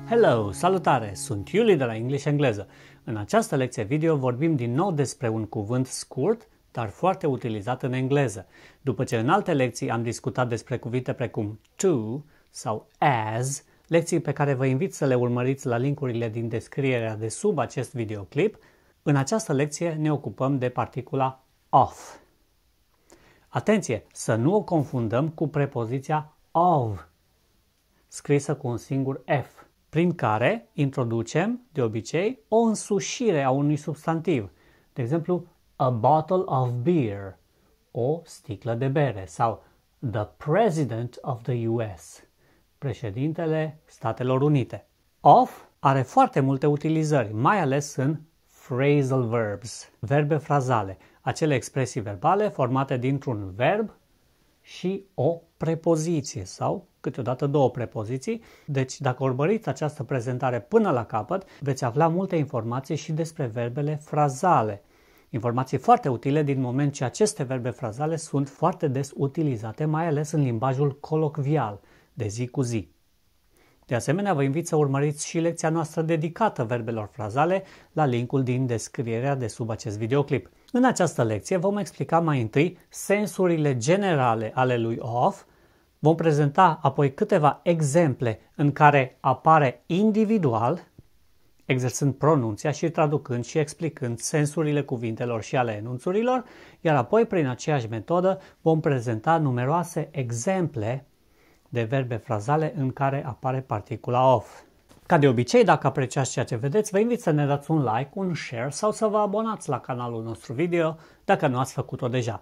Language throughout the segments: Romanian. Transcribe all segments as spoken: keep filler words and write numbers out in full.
Hello, salutare! Sunt Iuli de la English Engleză. În această lecție video vorbim din nou despre un cuvânt scurt, dar foarte utilizat în engleză. După ce în alte lecții am discutat despre cuvinte precum to sau as, lecții pe care vă invit să le urmăriți la linkurile din descrierea de sub acest videoclip, în această lecție ne ocupăm de particula of. Atenție, să nu o confundăm cu prepoziția of, scrisă cu un singur F, prin care introducem, de obicei, o însușire a unui substantiv. De exemplu, a bottle of beer, o sticlă de bere, sau the president of the U S, președintele Statelor Unite. Of are foarte multe utilizări, mai ales în phrasal verbs, verbe frazale, acele expresii verbale formate dintr-un verb și o prepoziție sau câteodată două prepoziții. Deci dacă urmăriți această prezentare până la capăt, veți afla multe informații și despre verbele frazale. Informații foarte utile din moment ce aceste verbe frazale sunt foarte des utilizate, mai ales în limbajul colocvial, de zi cu zi. De asemenea, vă invit să urmăriți și lecția noastră dedicată verbelor frazale la linkul din descrierea de sub acest videoclip. În această lecție vom explica mai întâi sensurile generale ale lui of, vom prezenta apoi câteva exemple în care apare individual, exersând pronunția și traducând și explicând sensurile cuvintelor și ale enunțurilor, iar apoi, prin aceeași metodă, vom prezenta numeroase exemple de verbe frazale în care apare particula of. Ca de obicei, dacă apreciați ceea ce vedeți, vă invit să ne dați un like, un share sau să vă abonați la canalul nostru video dacă nu ați făcut-o deja.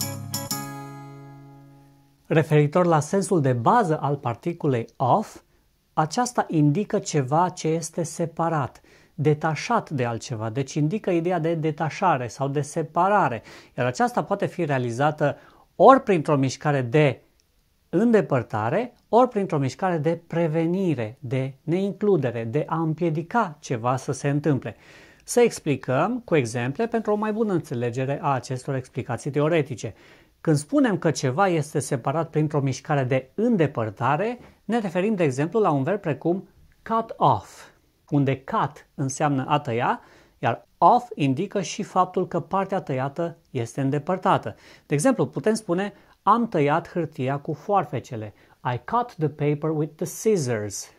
Referitor la sensul de bază al particulei of, aceasta indică ceva ce este separat, detașat de altceva, deci indică ideea de detașare sau de separare, iar aceasta poate fi realizată ori printr-o mișcare de îndepărtare, ori printr-o mișcare de prevenire, de neincludere, de a împiedica ceva să se întâmple. Să explicăm cu exemple pentru o mai bună înțelegere a acestor explicații teoretice. Când spunem că ceva este separat printr-o mișcare de îndepărtare, ne referim, de exemplu, la un verb precum cut off, unde cut înseamnă a tăia, iar off indică și faptul că partea tăiată este îndepărtată. De exemplu, putem spune am tăiat hârtia cu foarfecele. I cut the paper with the scissors.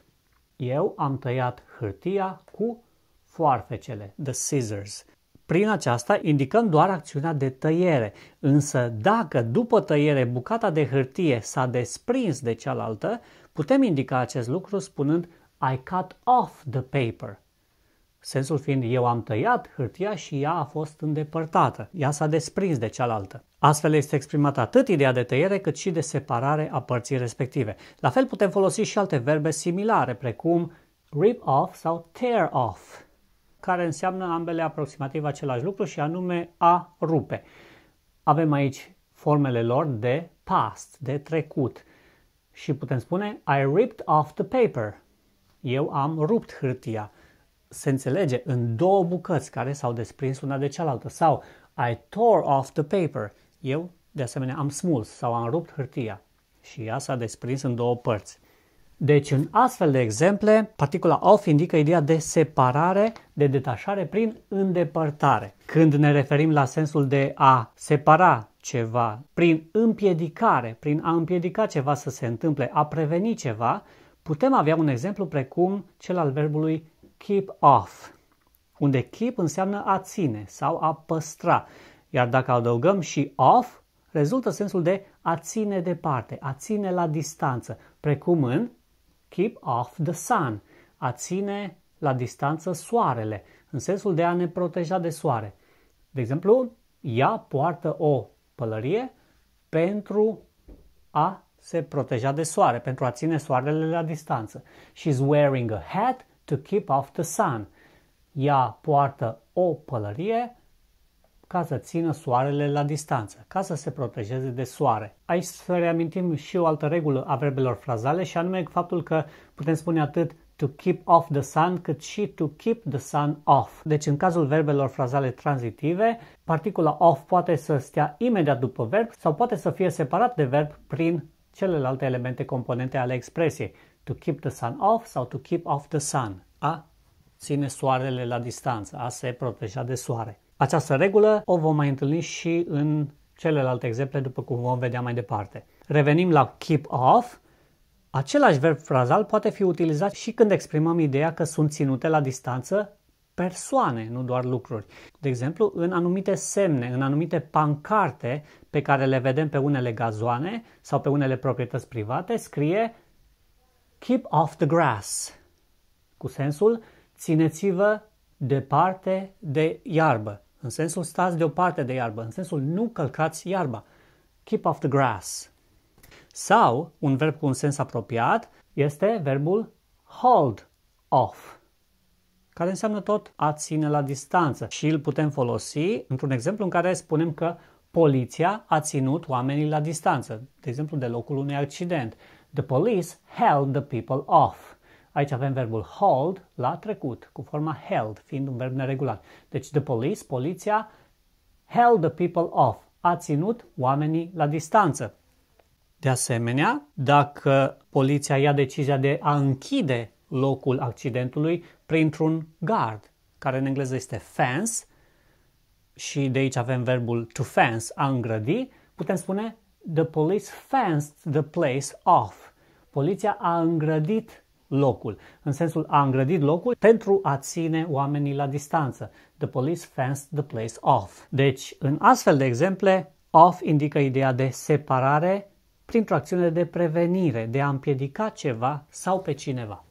Eu am tăiat hârtia cu foarfecele, the scissors. Prin aceasta indicăm doar acțiunea de tăiere, însă dacă după tăiere bucata de hârtie s-a desprins de cealaltă, putem indica acest lucru spunând I cut off the paper. Sensul fiind eu am tăiat hârtia și ea a fost îndepărtată, ea s-a desprins de cealaltă. Astfel este exprimată atât ideea de tăiere cât și de separare a părții respective. La fel putem folosi și alte verbe similare, precum rip off sau tear off, care înseamnă ambele aproximativ același lucru și anume a rupe. Avem aici formele lor de past, de trecut. Și putem spune I ripped off the paper. Eu am rupt hârtia. Se înțelege în două bucăți care s-au desprins una de cealaltă. Sau I tore off the paper. Eu, de asemenea, am smuls sau am rupt hârtia și ea s-a desprins în două părți. Deci, în astfel de exemple, particula of indică ideea de separare, de detașare prin îndepărtare. Când ne referim la sensul de a separa ceva prin împiedicare, prin a împiedica ceva să se întâmple, a preveni ceva, putem avea un exemplu precum cel al verbului keep off, unde keep înseamnă a ține sau a păstra, iar dacă adăugăm și off, rezultă sensul de a ține departe, a ține la distanță, precum în keep off the sun, a ține la distanță soarele, în sensul de a ne proteja de soare. De exemplu, ea poartă o pălărie pentru a se proteja de soare, pentru a ține soarele la distanță. She's wearing a hat to keep off the sun. Ea poartă o pălărie ca să țină soarele la distanță, ca să se protejeze de soare. Aici să reamintim și o altă regulă a verbelor frazale și anume faptul că putem spune atât to keep off the sun cât și to keep the sun off. Deci în cazul verbelor frazale tranzitive, particula of poate să stea imediat după verb sau poate să fie separat de verb prin celelalte elemente componente ale expresiei. To keep the sun off sau to keep off the sun. A ține soarele la distanță, a se proteja de soare. Această regulă o vom mai întâlni și în celelalte exemple, după cum vom vedea mai departe. Revenim la keep off. Același verb frazal poate fi utilizat și când exprimăm ideea că sunt ținute la distanță persoane, nu doar lucruri. De exemplu, în anumite semne, în anumite pancarte pe care le vedem pe unele gazoane sau pe unele proprietăți private, scrie keep off the grass, cu sensul țineți-vă departe de iarbă, în sensul stați deoparte de iarbă, în sensul nu călcați iarba. Keep off the grass. Sau, un verb cu un sens apropiat este verbul hold off, care înseamnă tot a ține la distanță și îl putem folosi într-un exemplu în care spunem că poliția a ținut oamenii la distanță, de exemplu de locul unui accident. The police held the people off. Aici avem verbul hold la trecut, cu forma held, fiind un verb neregulat. Deci the police, poliția, held the people off, a ținut oamenii la distanță. De asemenea, dacă poliția ia decizia de a închide locul accidentului printr-un guard, care în engleză este fence, și de aici avem verbul to fence, a îngrădi, putem spune the police fenced the place off. Poliția a îngrădit locul, în sensul a îngrădit locul pentru a ține oamenii la distanță. The police fenced the place off. Deci, în astfel de exemple, off indică ideea de separare printr-o acțiune de prevenire, de a împiedica ceva sau pe cineva.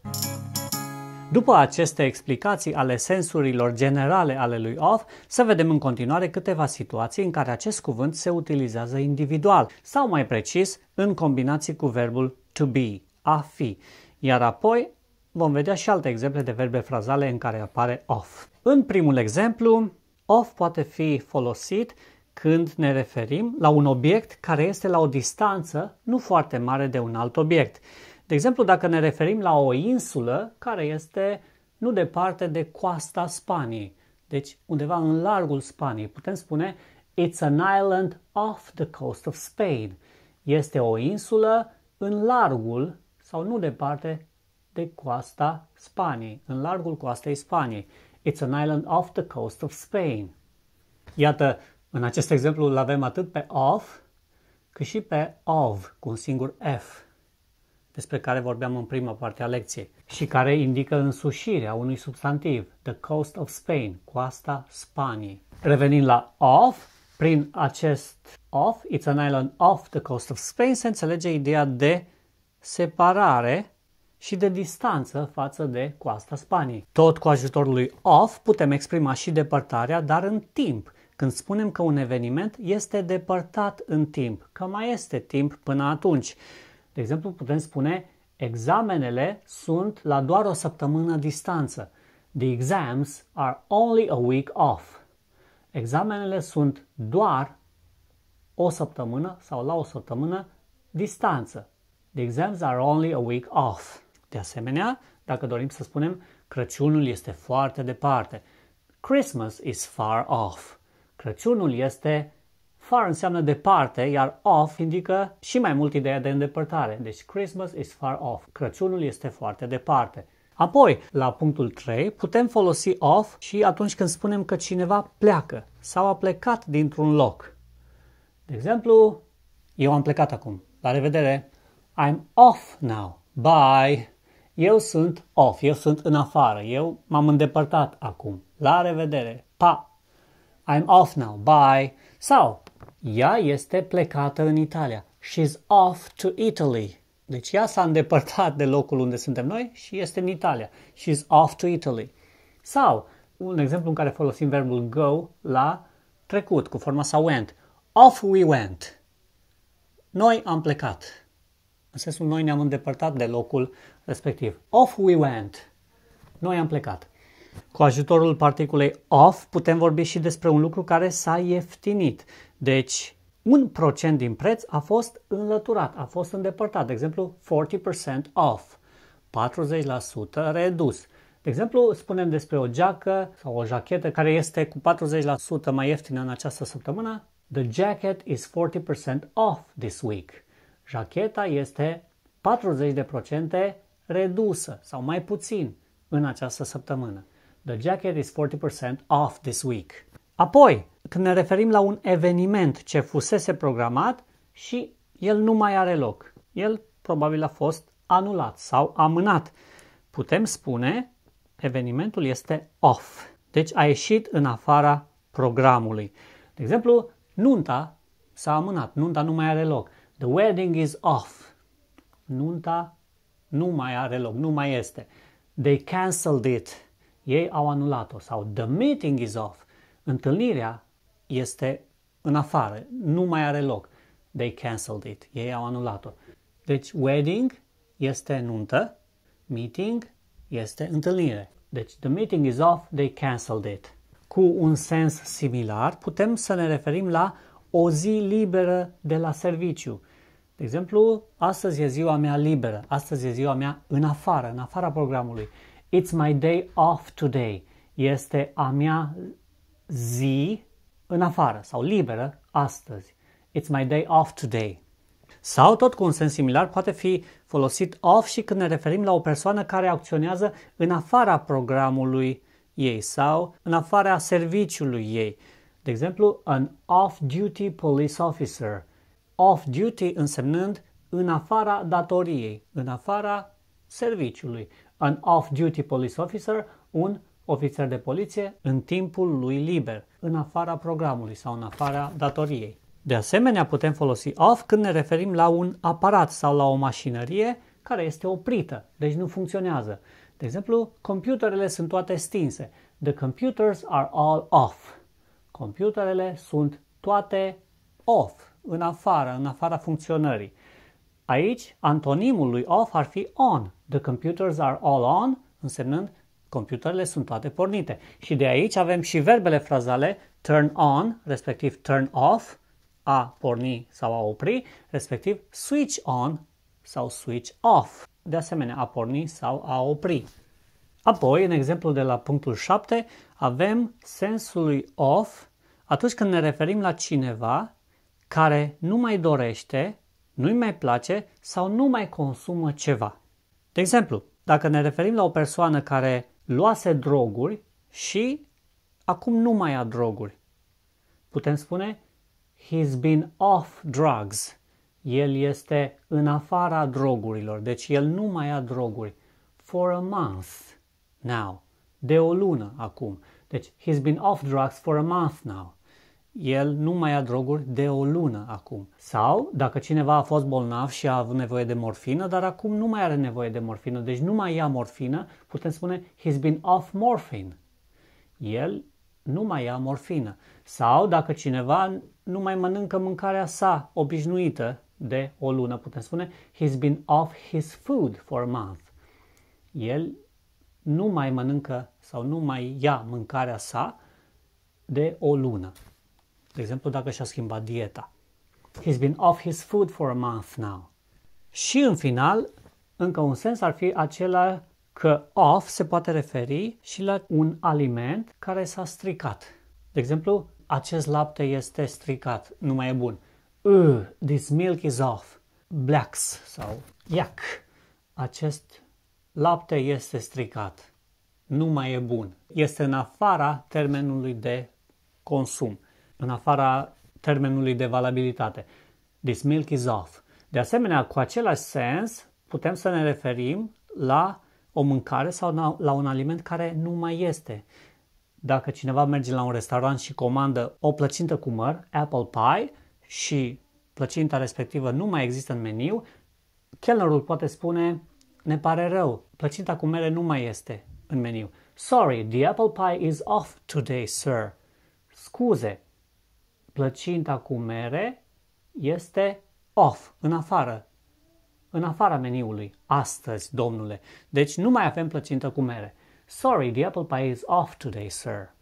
După aceste explicații ale sensurilor generale ale lui off, să vedem în continuare câteva situații în care acest cuvânt se utilizează individual sau mai precis în combinații cu verbul to be, a fi. Iar apoi vom vedea și alte exemple de verbe frazale în care apare off. În primul exemplu, off poate fi folosit când ne referim la un obiect care este la o distanță nu foarte mare de un alt obiect. De exemplu, dacă ne referim la o insulă care este nu departe de coasta Spaniei, deci undeva în largul Spaniei, putem spune it's an island off the coast of Spain. Este o insulă în largul sau nu departe de coasta Spaniei, în largul coastei Spaniei. It's an island off the coast of Spain. Iată, în acest exemplu îl avem atât pe off cât și pe of, cu un singur F, despre care vorbeam în prima parte a lecției și care indică însușirea unui substantiv, the coast of Spain, coasta Spaniei. Revenind la off, prin acest off, it's an island off the coast of Spain, se înțelege ideea de separare și de distanță față de coasta Spaniei. Tot cu ajutorul lui off putem exprima și depărtarea, dar în timp. Când spunem că un eveniment este depărtat în timp, că mai este timp până atunci. De exemplu, putem spune examenele sunt la doar o săptămână distanță. The exams are only a week off. Examenele sunt doar o săptămână sau la o săptămână distanță. The exams are only a week off. De asemenea, dacă dorim să spunem Crăciunul este foarte departe. Christmas is far off. Crăciunul este, far înseamnă departe, iar off indică și mai mult ideea de îndepărtare. Deci Christmas is far off. Crăciunul este foarte departe. Apoi, la punctul trei, putem folosi off și atunci când spunem că cineva pleacă sau a plecat dintr-un loc. De exemplu, eu am plecat acum. La revedere! I'm off now. Bye! Eu sunt off, eu sunt în afară, eu m-am îndepărtat acum. La revedere! Pa! I'm off now. Bye! Sau, ea este plecată în Italia. She's off to Italy. Deci ea s-a îndepărtat de locul unde suntem noi și este în Italia. She's off to Italy. Sau, un exemplu în care folosim verbul go la trecut, cu forma sa went. Off we went. Noi am plecat. În sensul noi ne-am îndepărtat de locul respectiv. Off we went. Noi am plecat. Cu ajutorul particulei off putem vorbi și despre un lucru care s-a ieftinit. Deci, un procent din preț a fost înlăturat, a fost îndepărtat. De exemplu, patruzeci la sută off, patruzeci la sută redus. De exemplu, spunem despre o geacă sau o jachetă care este cu patruzeci la sută mai ieftină în această săptămână. The jacket is forty percent off this week. Jacheta este patruzeci la sută redusă sau mai puțin în această săptămână. The jacket is forty percent off this week. Apoi, când ne referim la un eveniment ce fusese programat și el nu mai are loc, el probabil a fost anulat sau amânat, putem spune evenimentul este off. Deci a ieșit în afara programului. De exemplu, nunta s-a amânat, nunta nu mai are loc. The wedding is off. Nunta nu mai are loc, nu mai este. They cancelled it. Ei au anulat-o. Sau the meeting is off. Întâlnirea este în afară, nu mai are loc. They cancelled it. Ei au anulat-o. Deci wedding este nuntă, meeting este întâlnire. Deci the meeting is off, they cancelled it. Cu un sens similar putem să ne referim la o zi liberă de la serviciu. De exemplu, astăzi e ziua mea liberă, astăzi e ziua mea în afară, în afara programului. It's my day off today. Este a mea zi în afară sau liberă astăzi. It's my day off today. Sau, tot cu un sens similar, poate fi folosit off și când ne referim la o persoană care acționează în afara programului ei sau în afara serviciului ei. De exemplu, an off-duty police officer. Off-duty însemnând în afara datoriei, în afara serviciului. An off-duty police officer, un ofițer de poliție în timpul lui liber, în afara programului sau în afara datoriei. De asemenea, putem folosi off când ne referim la un aparat sau la o mașinărie care este oprită, deci nu funcționează. De exemplu, computerele sunt toate stinse. The computers are all off. Computerele sunt toate off, în afară, în afara funcționării. Aici, antonimul lui off ar fi on. The computers are all on, însemnând computerele sunt toate pornite. Și de aici avem și verbele frazale turn on, respectiv turn off, a porni sau a opri, respectiv switch on sau switch off. De asemenea, a porni sau a opri. Apoi, în exemplul de la punctul șapte, avem sensul lui off atunci când ne referim la cineva care nu mai dorește, nu-i mai place sau nu mai consumă ceva. De exemplu, dacă ne referim la o persoană care luase droguri și acum nu mai ia droguri, putem spune he's been off drugs. El este în afara drogurilor, deci el nu mai ia droguri. For a month now. De o lună acum. Deci he's been off drugs for a month now. El nu mai ia droguri de o lună acum. Sau dacă cineva a fost bolnav și a avut nevoie de morfină, dar acum nu mai are nevoie de morfină, deci nu mai ia morfină, putem spune he's been off morphine. El nu mai ia morfină. Sau dacă cineva nu mai mănâncă mâncarea sa obișnuită de o lună, putem spune he's been off his food for a month. El nu mai mănâncă sau nu mai ia mâncarea sa de o lună. De exemplu, dacă și-a schimbat dieta. He's been off his food for a month now. Și în final, încă un sens ar fi acela că off se poate referi și la un aliment care s-a stricat. De exemplu, acest lapte este stricat, nu mai e bun. Uh, this milk is off. Blacks sau yuck. Acest lapte este stricat. Nu mai e bun. Este în afara termenului de consum, în afara termenului de valabilitate. This milk is off. De asemenea, cu același sens, putem să ne referim la o mâncare sau la un aliment care nu mai este. Dacă cineva merge la un restaurant și comandă o plăcintă cu măr, apple pie, și plăcinta respectivă nu mai există în meniu, chelnerul poate spune, ne pare rău, plăcinta cu mere nu mai este în meniu. Sorry, the apple pie is off today, sir. Scuze, plăcinta cu mere este off, în afară, în afara meniului, astăzi, domnule. Deci nu mai avem plăcintă cu mere. Sorry, the apple pie is off today, sir.